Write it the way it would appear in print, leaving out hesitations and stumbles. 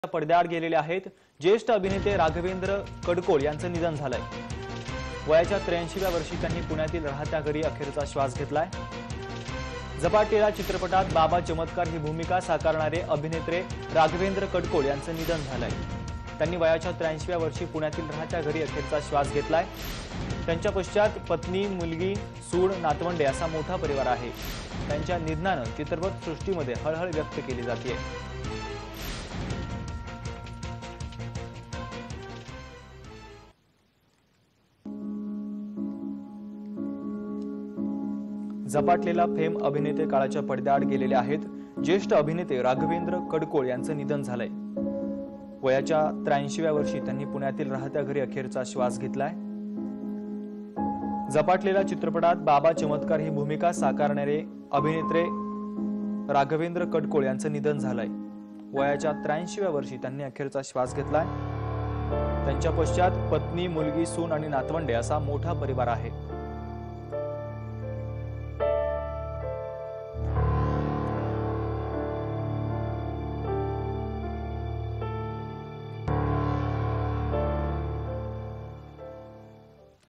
पडद्याआड गेलेले आहेत। ज्येष्ठ अभिनेते राघवेंद्र कडकोळ यांचं निधन झालंय। वयाच्या 83व्या वर्षी त्यांनी पुण्यातील राहत्या घरी अखेरचा श्वास घेतलाय। झपाटलेला चित्रपटात बाबा चमत्कार ही भूमिका साकारणारे अभिनेते राघवेंद्र कडकोळ यांचं निधन झालंय। त्यांनी वयाच्या 83व्या वर्षी पुण्यातील राहत्या घरी अखेरचा श्वास घेतलाय। त्यांच्या पश्चात पत्नी, मुलगी, सूड, नातवंडे असा मोठा परिवार आहे। त्यांच्या निधनानं चित्रपट सृष्टीमध्ये हळहळ व्यक्त केली जाते। झपाटलेला फेम अभिनेते काळाच्या पडद्याआड गेलेले आहेत। ज्येष्ठ अभिनेते राघवेंद्र कडकोळ यांचं निधन झालंय। वयाच्या 83व्या वर्षी त्यांनी पुण्यातील राहत्या घरी अखेरचा श्वास घेतलाय। झपाटलेला चित्रपटात बाबा चमत्कार ही भूमिका साकारणारे अभिनेते राघवेंद्र कडकोळ यांचं निधन झालंय। वयाच्या 83व्या वर्षी त्यांनी अखेरचा श्वास घेतलाय। त्यांच्या पश्चात पत्नी, मुलगी, सून आणि नातवंडे असा मोठा परिवार आहे।